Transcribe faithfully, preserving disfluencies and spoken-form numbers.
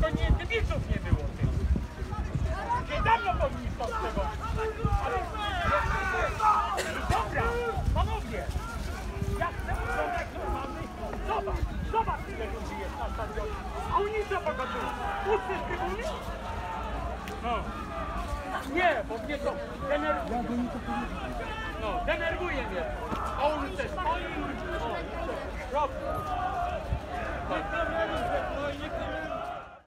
to nie, kibiców nie było. Nie dawno powinni stąd tego. Ale... Dobra, panowie. Ja chcę oglądać normalny. Zobacz, zobacz ile ludzi jest na stadionie. A ulica pokazuje. Pusty z trybuny? No. Nie, bo mnie to denerwuje. No, denerwuje mnie. A on też stoi. O,